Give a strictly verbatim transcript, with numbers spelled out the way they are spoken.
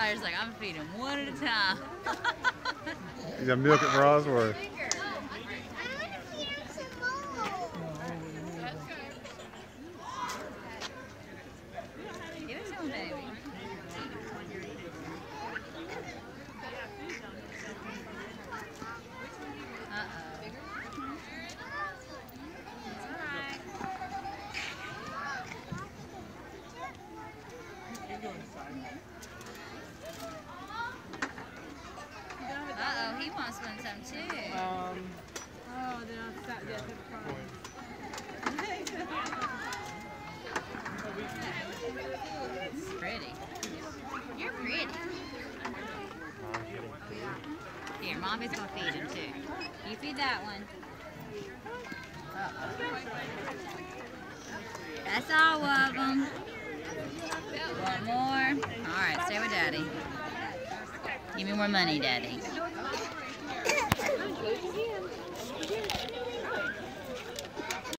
Tyler's like, I'm feeding him one at a time. You got milk it for Osworth. Give it to him, baby. Uh-oh. It's all right. Uh-oh, he wants one some too. Um, oh, then I'll stop there. It's pretty. You're pretty. Here, Mommy's gonna feed him too. You feed that one. Uh-oh. That's all of them. One more. All right, stay with Daddy. Give me more money, Daddy.